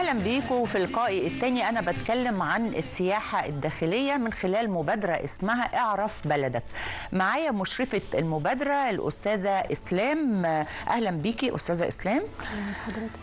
أهلا بيكم في لقائي الثاني. أنا بتكلم عن السياحة الداخلية من خلال مبادرة اسمها اعرف بلدك. معايا مشرفة المبادرة الأستاذة إسلام. أهلا بيكي أستاذة إسلام. أهلا حضرتك.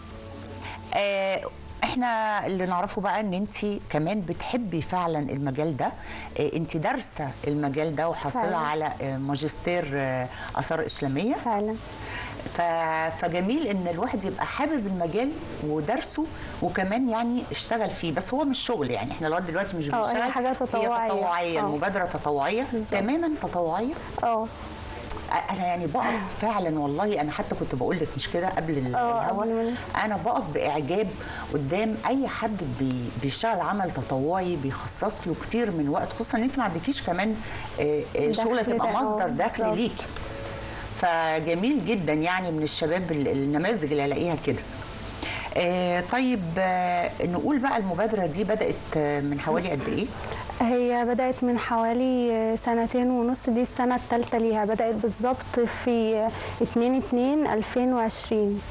احنا اللي نعرفه بقى ان انت كمان بتحبي فعلا المجال ده. انت دارسه المجال ده وحاصله على ماجستير اثار اسلاميه فعلا. فجميل ان الواحد يبقى حابب المجال ودرسه وكمان يعني اشتغل فيه، بس هو مش شغل يعني، احنا لغايه دلوقتي مش بنشتغل، هي حاجه تطوعيه. هي تطوعيه. المبادره تطوعيه تماما تطوعيه. انا يعني بقف فعلا والله، انا حتى كنت بقول لك مش كده قبل الهوا، انا بقف باعجاب قدام اي حد بيشتغل عمل تطوعي بيخصص له كتير من وقت، خصوصا ان انت ما عندكيش كمان شغله تبقى مصدر دخل ليكي. فجميل جدا يعني من الشباب النماذج اللي الاقيها كده. طيب نقول بقى المبادره دي بدات من حوالي قد ايه؟ هي بدأت من حوالي 2.5 دي السنة الثالثة ليها. بدأت بالظبط في 2/2/2020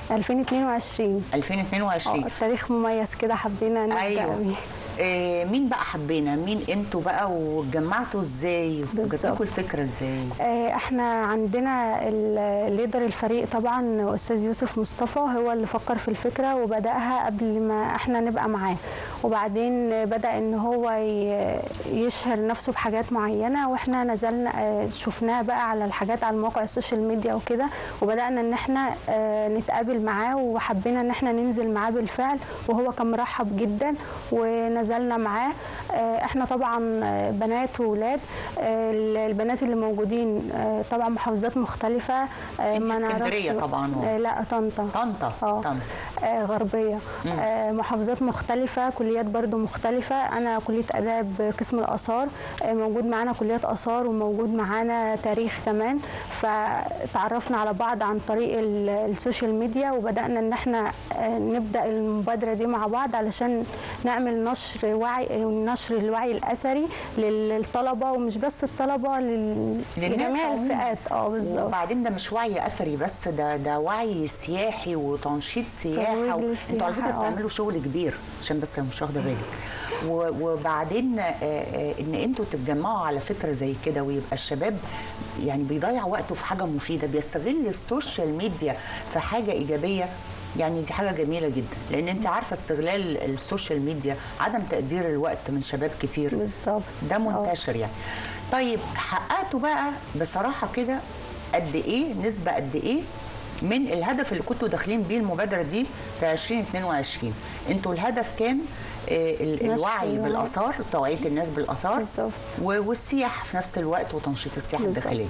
2022. التاريخ مميز كده، حبينا نبدأ بيه. مين بقى حبينا؟ مين انتوا بقى واتجمعتوا ازاي؟ وجات لكم الفكره ازاي؟ احنا عندنا الليدر الفريق طبعا استاذ يوسف مصطفى، هو اللي فكر في الفكره وبداها قبل ما احنا نبقى معاه، وبعدين بدا ان هو يشهر نفسه بحاجات معينه، واحنا نزلنا شفناه بقى على الحاجات على المواقع السوشيال ميديا وكده، وبدانا ان احنا نتقابل معاه وحبينا ان احنا ننزل معاه بالفعل، وهو كان مرحب جدا ونزلنا معاه. احنا طبعا بنات وولاد. البنات اللي موجودين طبعا محافظات مختلفه. انت اسكندريه طبعا؟ لا، طنطا غربيه. محافظات مختلفه، كليات برضو مختلفه. انا كليه اداب قسم الاثار، موجود معانا كليات اثار وموجود معانا تاريخ كمان. فتعرفنا على بعض عن طريق السوشيال ميديا، وبدانا ان احنا نبدا المبادره دي مع بعض علشان نعمل نشر الوعي الاثري للطلبه، ومش بس الطلبه، لجميع الفئات. بالظبط. وبعدين ده مش وعي اثري بس، ده وعي سياحي وتنشيط سياحه. انتوا على فكره بتعملوا شغل كبير، عشان بس مش واخده بالك. وبعدين ان انتوا تتجمعوا على فكره زي كده، ويبقى الشباب يعني بيضيع وقته في حاجه مفيده، بيستغل السوشيال ميديا في حاجه ايجابيه، يعني دي حاجه جميله جدا، لان انت عارفه استغلال السوشيال ميديا، عدم تقدير الوقت من شباب كتير. بالظبط. ده منتشر يعني. طيب حققتوا بقى بصراحه كده قد ايه، نسبه قد ايه من الهدف اللي كنتوا داخلين بيه المبادره دي في 2022؟ انتوا الهدف كان الوعي بالاثار، توعيه الناس بالاثار والسياحه في نفس الوقت وتنشيط السياحه الداخليه.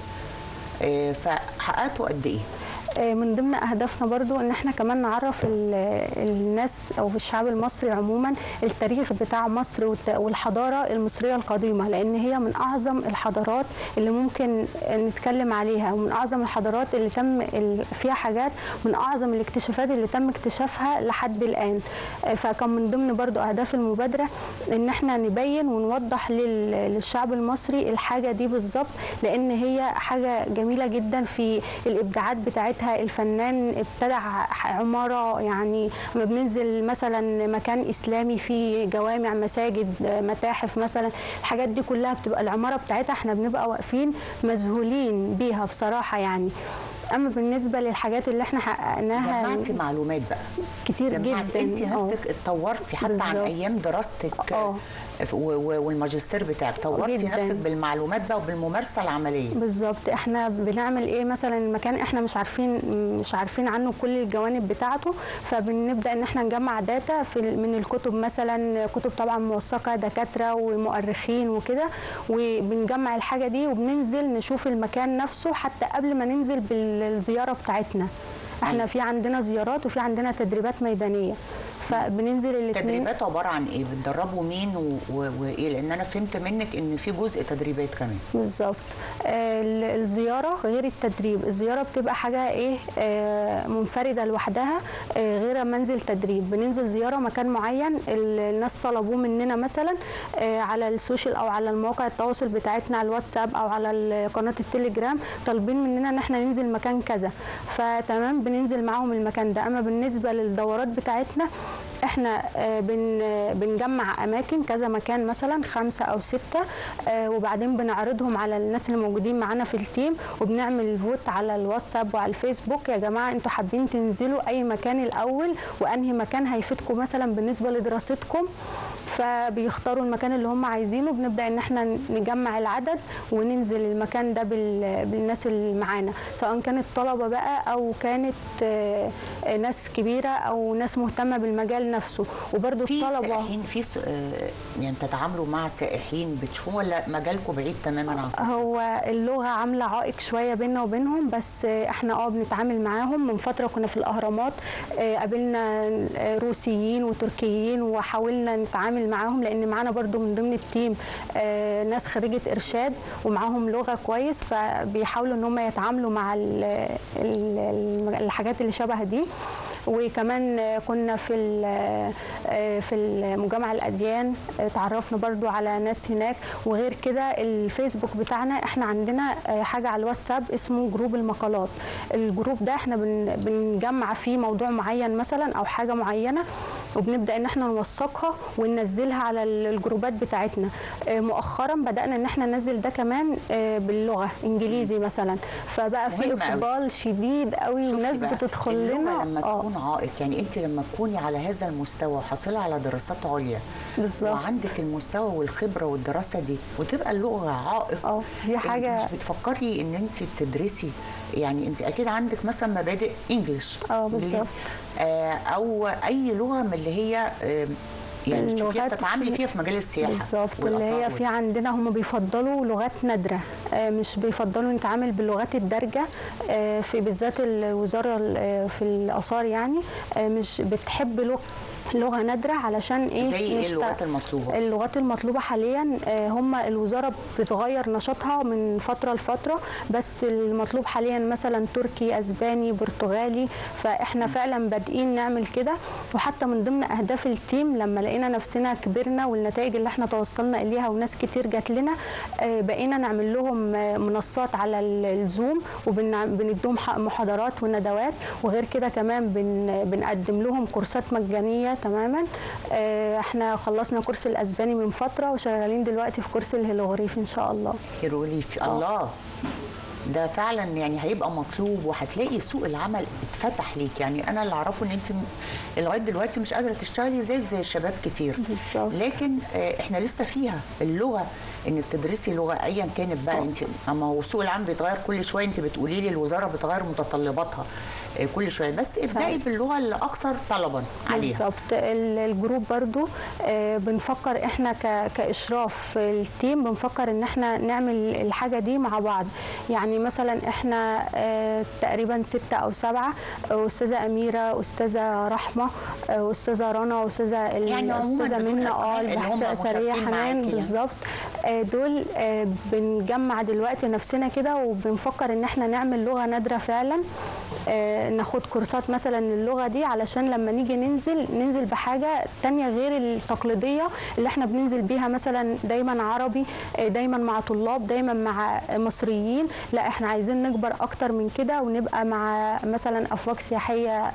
فحققتوا قد ايه؟ من ضمن اهدافنا برضو ان احنا كمان نعرف الناس او الشعب المصري عموما التاريخ بتاع مصر والحضاره المصريه القديمه، لان هي من اعظم الحضارات اللي ممكن نتكلم عليها، ومن اعظم الحضارات اللي تم فيها حاجات، من اعظم الاكتشافات اللي تم اكتشافها لحد الان. فكان من ضمن برضو اهداف المبادره ان احنا نبين ونوضح للشعب المصري الحاجه دي بالظبط، لان هي حاجه جميله جدا في الابداعات بتاعتها. الفنان ابتدع عمارة، يعني لما بننزل مثلا مكان إسلامي فيه جوامع، مساجد، متاحف مثلا، الحاجات دي كلها بتبقى العمارة بتاعتها احنا بنبقى واقفين مذهولين بيها بصراحة يعني. اما بالنسبه للحاجات اللي احنا حققناها، جمعتي معلومات بقى كتير جدا. انت نفسك اتطورتي حتى بالزبط. عن ايام دراستك والماجستير بتاعك، طورتي نفسك بالمعلومات بقى وبالممارسه العمليه. بالظبط. احنا بنعمل ايه مثلا؟ المكان احنا مش عارفين عنه كل الجوانب بتاعته، فبنبدا ان احنا نجمع داتا من الكتب، مثلا كتب طبعا موثقه، دكاتره ومؤرخين وكده، وبنجمع الحاجه دي وبننزل نشوف المكان نفسه حتى قبل ما ننزل بالزياره بتاعتنا. احنا في عندنا زيارات وفي عندنا تدريبات ميدانيه، فبننزل الاثنين. تدريبات عباره عن ايه؟ بتدربوا مين وايه؟ لان انا فهمت منك ان في جزء تدريبات كمان. بالظبط. الزياره غير التدريب. الزياره بتبقى حاجه ايه، منفرده لوحدها، غير منزل تدريب. بننزل زياره مكان معين الناس طلبوه مننا، مثلا على السوشيال او على المواقع التواصل بتاعتنا، على الواتساب او على قناه التليجرام، طالبين مننا ان احنا ننزل مكان كذا، فتمام بننزل معاهم المكان ده. اما بالنسبه للدورات بتاعتنا احنا بنجمع اماكن كذا مكان، مثلا 5 أو 6، وبعدين بنعرضهم على الناس اللي موجودين معانا في التيم، وبنعمل فوت على الواتساب وعلى الفيسبوك. يا جماعه انتوا حابين تنزلوا اي مكان الاول، وانهي مكان هيفيدكم مثلا بالنسبه لدراستكم، فبيختاروا المكان اللي هم عايزينه. بنبدا ان احنا نجمع العدد وننزل المكان ده بالناس اللي معانا، سواء كانت طلبه بقى او كانت ناس كبيره او ناس مهتمه بالمجال نفسه. وبرده الطلبه سائحين في يعني تتعاملوا مع سائحين بتشوفوا، ولا مجالكم بعيد تماما عن قصة؟ هو اللغه عامله عائق شويه بيننا وبينهم، بس احنا بنتعامل معاهم. من فتره كنا في الاهرامات قابلنا روسيين وتركيين وحاولنا نتعامل معاهم، لان معانا برضو من ضمن التيم ناس خريجه ارشاد ومعاهم لغه كويس، فبيحاولوا ان هم يتعاملوا مع الحاجات اللي شبه دي. وكمان كنا في مجمع الاديان، تعرفنا برضو على ناس هناك. وغير كده الفيسبوك بتاعنا احنا عندنا حاجه على الواتساب اسمه جروب المقالات. الجروب ده احنا بنجمع فيه موضوع معين مثلا او حاجه معينه، وبنبدا ان احنا نوثقها وننزلها على الجروبات بتاعتنا. مؤخرا بدانا ان احنا ننزل ده كمان باللغه انجليزي مثلا، فبقى في اقبال شديد قوي والناس بتدخل لنا. لما تكون عائق، يعني انت لما تكوني على هذا المستوى وحاصله على دراسات عليا بالظبط، وعندك المستوى والخبره والدراسه دي، وتبقى اللغه عائق، دي حاجه مش بتفكري ان انت تدرسي؟ يعني انت اكيد عندك مثلا مبادئ انجلش بالظبط، او اي لغه من اللي هي يعني تشوفيها بتتعاملي فيها في مجال السياحه بالظبط، اللي هي في عندنا هم بيفضلوا لغات نادره، مش بيفضلوا نتعامل باللغات الدارجه. في بالذات الوزاره في الاثار يعني مش بتحب لغه نادره. علشان ايه؟ زي ايه اللغات المطلوبه؟ اللغات المطلوبه حاليا هم الوزاره بتغير نشاطها من فتره لفتره، بس المطلوب حاليا مثلا تركي، اسباني، برتغالي. فاحنا فعلا بادئين نعمل كده. وحتى من ضمن اهداف التيم لما لقينا نفسنا كبرنا والنتائج اللي احنا توصلنا اليها وناس كتير جات لنا، بقينا نعمل لهم منصات على الزوم وبنديهم محاضرات وندوات. وغير كده كمان بنقدم لهم كورسات مجانيه تماما. احنا خلصنا كورس الاسباني من فتره وشغالين دلوقتي في كورس الهيروغليفي ان شاء الله. هيروغليفي الله، ده فعلا يعني هيبقى مطلوب، وهتلاقي سوق العمل اتفتح ليك. يعني انا اللي اعرفه ان انت لغايه دلوقتي مش قادره تشتغلي زي الشباب كتير بالظبط، لكن احنا لسه فيها اللغه، انك تدرسي لغه ايا كانت بقى. انت اما هو سوق العمل بيتغير كل شويه، انت بتقولي لي الوزاره بتغير متطلباتها كل شويه، بس ابدأي باللغه اللي اكثر طلبا عليها. بالظبط. الجروب برضو بنفكر احنا كاشراف التيم، بنفكر ان احنا نعمل الحاجه دي مع بعض. يعني مثلا احنا تقريبا 6 أو 7، استاذه اميره، استاذه رحمه، استاذه رنا، استاذه منى، البحثيه الاثريه حنان، بالظبط. دول بنجمع دلوقتي نفسنا كده، وبنفكر ان احنا نعمل لغه نادره فعلا، ناخد كورسات مثلا للغه دي علشان لما نيجي ننزل بحاجه تانية غير التقليديه اللي احنا بننزل بيها، مثلا دايما عربي، دايما مع طلاب، دايما مع مصريين. لا احنا عايزين نكبر اكتر من كده ونبقى مع مثلا افواج سياحيه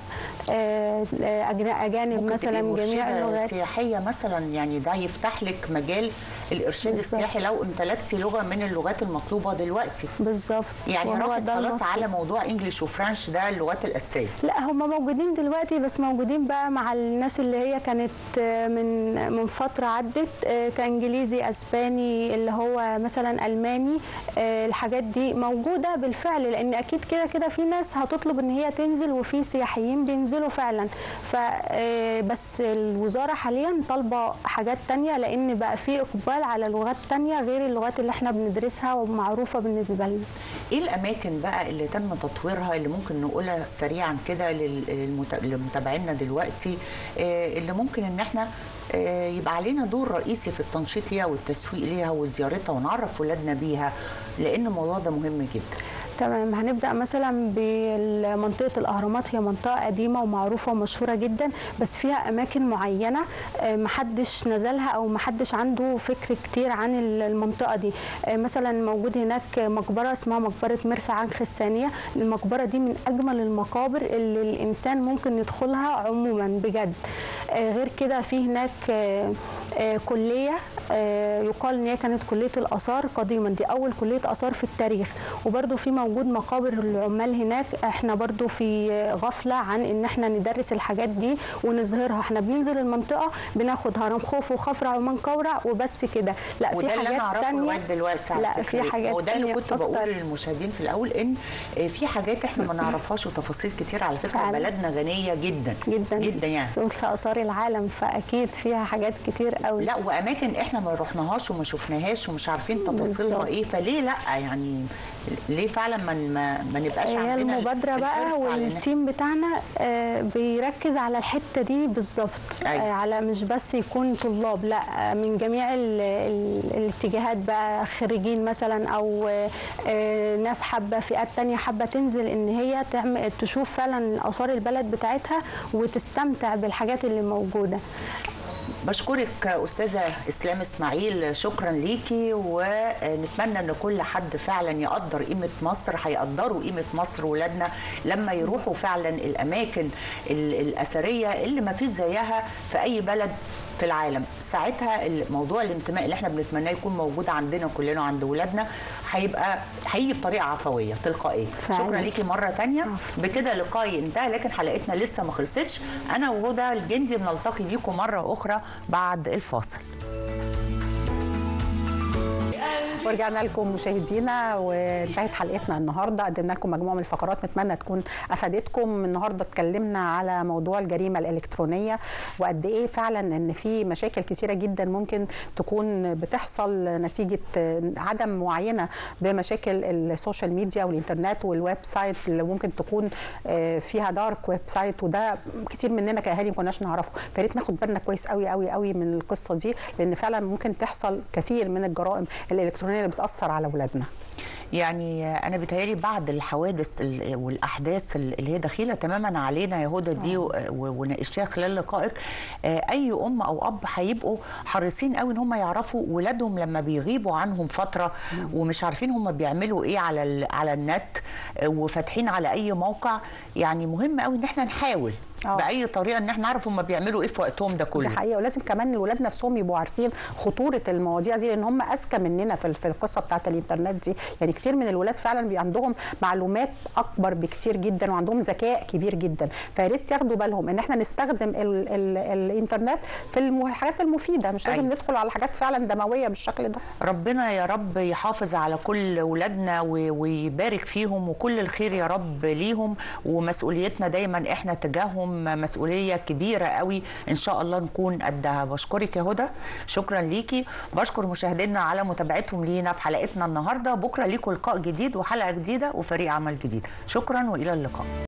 اجانب مثلا، جميع اللغات سياحيه مثلا. يعني ده يفتح لك مجال الارشاد السياحي لو امتلكتي لغه من اللغات المطلوبه دلوقتي. بالظبط، يعني راحت خلاص على موضوع انجلش وفرنش، ده اللغات الاساسيه. لا هم موجودين دلوقتي، بس موجودين بقى مع الناس اللي هي كانت من فتره عدت، كانجليزي، اسباني، اللي هو مثلا الماني. الحاجات دي موجوده بالفعل، لان اكيد كده كده في ناس هتطلب ان هي تنزل، وفي سياحيين بينزلوا فعلا. بس الوزاره حاليا طالبه حاجات تانية، لان بقى في اقبال على لغات تانية غير اللغات اللي احنا بندرسها ومعروفه بالنسبه لنا. ايه الاماكن بقى اللي تم تطويرها اللي ممكن نقولها سريعا كده لمتابعينا دلوقتي، اللي ممكن ان احنا يبقى علينا دور رئيسي في التنشيط ليها والتسويق ليها وزيارتها ونعرف ولادنا بيها، لان الموضوع ده مهم جدا؟ تمام، هنبدأ مثلا بمنطقة الأهرامات. هي منطقة قديمة ومعروفة ومشهورة جدا، بس فيها أماكن معينة محدش نزلها أو محدش عنده فكر كتير عن المنطقة دي. مثلا موجود هناك مقبرة اسمها مقبرة مرسى عنخ الثانية. المقبرة دي من أجمل المقابر اللي الإنسان ممكن يدخلها عموما بجد. غير كده في هناك كليه يقال ان هي كانت كليه الاثار قديما، دي اول كليه اثار في التاريخ. وبرده في موجود مقابر العمال هناك. احنا برده في غفله عن ان احنا ندرس الحاجات دي ونظهرها. احنا بننزل المنطقه بناخد هرم خوفو وخفرع ومنقورع وبس كده. لا في حاجات ثانيه دلوقتي. لا في حاجات وده اللي كنت بقول للمشاهدين في الاول، ان في حاجات احنا ما نعرفهاش وتفاصيل كتير. على فكره بلدنا غنيه جدا جدا جدا يعني ثلث اثار العالم، فاكيد فيها حاجات كتير قوي. لا واماكن احنا ما رحناهاش وما شفناهاش ومش عارفين تفاصيلها ايه، فليه لا يعني ليه فعلا ما نبقاش عندنا المبادره بقى والتيم بتاعنا بيركز على الحته دي بالظبط. على مش بس يكون طلاب، لا من جميع الاتجاهات بقى، خريجين مثلا او ناس حابه، فئات تانية حابه تنزل ان هي تشوف فعلا اثار البلد بتاعتها وتستمتع بالحاجات اللي موجوده. بشكرك أستاذة إسلام إسماعيل، شكرا ليكي، ونتمنى أن كل حد فعلا يقدر قيمة مصر. هيقدروا قيمة مصر ولادنا لما يروحوا فعلا الأماكن الأثرية اللي ما فيش زيها في أي بلد في العالم. ساعتها موضوع الانتماء اللي احنا بنتمناه يكون موجود عندنا كلنا وعند ولادنا هيجي بطريقه عفويه تلقائيه. شكرا ليكي مره ثانيه. بكده لقائي انتهى، لكن حلقتنا لسه ما خلصتش. انا وهدى الجندي بنلتقي بيكم مره اخرى بعد الفاصل. ورجعنا لكم مشاهدينا وانتهت حلقتنا النهارده. قدمنا لكم مجموعه من الفقرات نتمنى تكون افادتكم. النهارده اتكلمنا على موضوع الجريمه الالكترونيه وقد ايه فعلا ان في مشاكل كثيره جدا ممكن تكون بتحصل نتيجه عدم معاينه بمشاكل السوشيال ميديا والانترنت والويب سايت اللي ممكن تكون فيها دارك ويب سايت، وده كتير مننا كاهالي ما كناش نعرفه. فياريت ناخد بالنا كويس قوي قوي قوي من القصه دي، لان فعلا ممكن تحصل كثير من الجرائم الالكترونيه اللي بتأثر على أولادنا. يعني أنا بيتهيألي بعد الحوادث والأحداث اللي هي دخيلة تماما علينا يا هدى دي وناقشتها خلال لقائك، أي أم أو أب هيبقوا حريصين قوي إن هم يعرفوا ولادهم لما بيغيبوا عنهم فترة ومش عارفين هم بيعملوا إيه على النت وفاتحين على أي موقع. يعني مهم قوي إن احنا نحاول باي طريقه ان احنا نعرف هم بيعملوا ايه في وقتهم ده كله. دي حقيقه، ولازم كمان الولاد نفسهم يبقوا عارفين خطوره المواضيع دي، لان هم اذكى مننا في القصه بتاعه الانترنت دي. يعني كتير من الولاد فعلا عندهم معلومات اكبر بكتير جدا وعندهم ذكاء كبير جدا. فيا ريت ياخدوا بالهم ان احنا نستخدم الانترنت في الحاجات المفيده، مش لازم ندخل على حاجات فعلا دمويه بالشكل ده. ربنا يا رب يحافظ على كل ولادنا ويبارك فيهم، وكل الخير يا رب ليهم، ومسؤوليتنا دايما احنا تجاههم مسؤوليه كبيره قوي ان شاء الله نكون قدها. بشكرك يا هدى، شكرا ليكي. بشكر مشاهدينا على متابعتهم لينا في حلقتنا النهارده. بكره ليكم لقاء جديد وحلقه جديده وفريق عمل جديد. شكرا والى اللقاء.